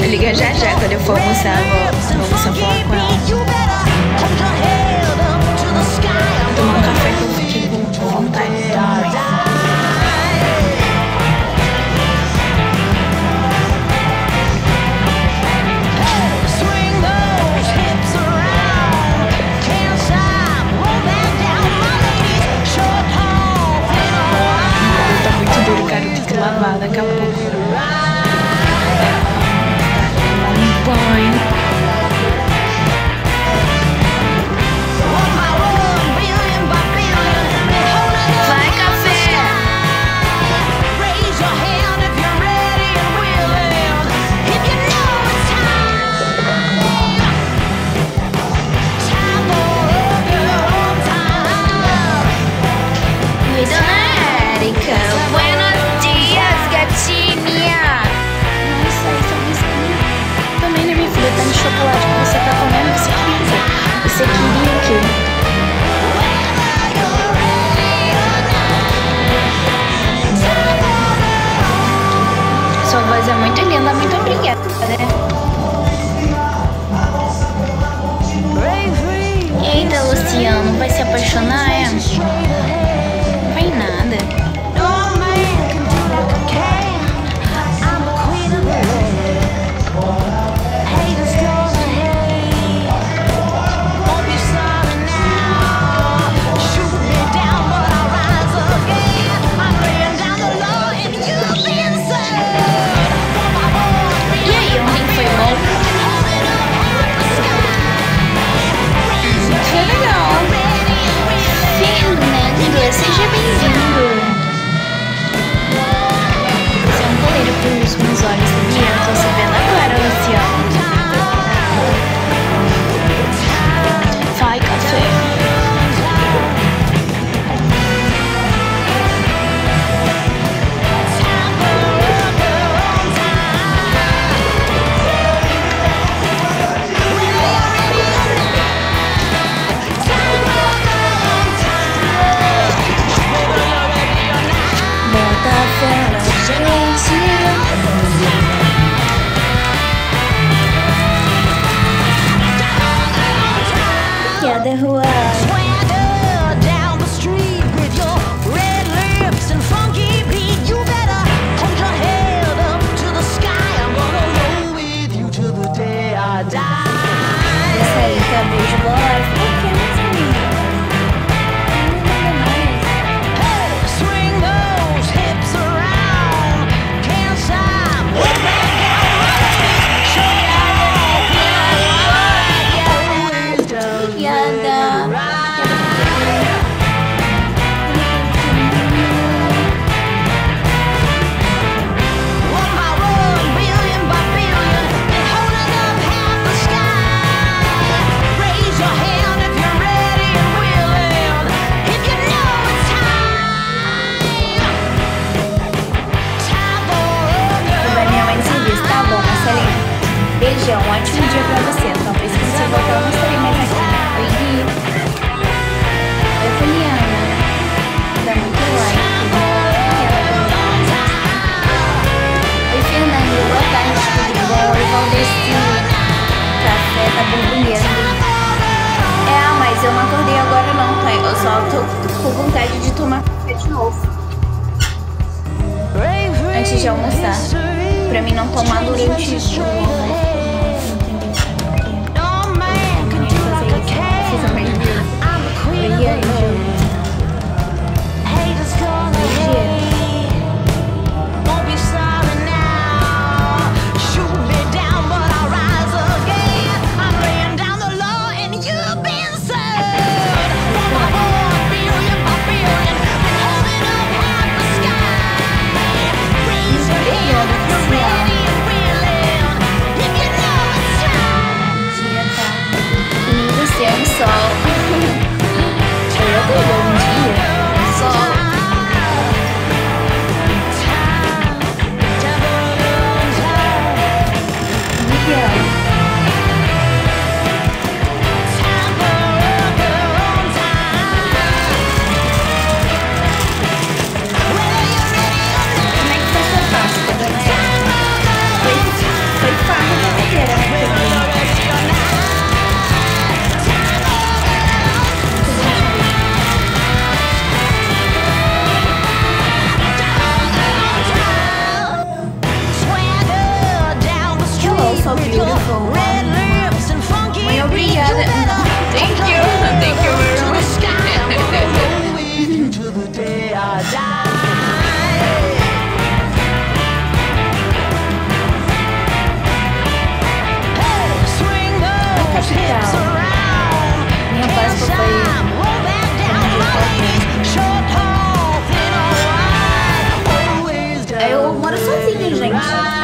Liga já já quando eu for almoçar, vou almoçar falar com ela. Vou tomar um café que eu fiquei com vontade de tomar. Cara, eu tenho que lavar daqui a pouco. Um banho. Vai, café! Oi, dona Érica. Buenos dias, gatinha. Nossa, essa vizinha também, né, minha filha? Tá no chocolate que você tá comendo. Você queria? Você queria o quê? Sua voz é muito linda, muito obrigada, né? Eita, Luciano, vai se apaixonar, é? Não vai nada. Seja bem-vindo. Você é um coleiro pros meus olhos, sabia? Eu tô sabendo agora, Luciano. Vai, café. The rua. Essa aí que é beijo boy. Por que não sabia? Beijão, um ótimo dia pra você. Talvez quando você voltar eu não estarei mais aqui. Oi, Gui. Oi, Juliana. Dá muito like. Oi, Fernando. Boa tarde, tudo bom? Oi, Valdeci. Café tá borbulhando. É, mas eu não acordei agora não, tá? Eu só tô com vontade de tomar café de novo. Antes de almoçar. Pra mim não tomar durante o almoço. sozinho, gente.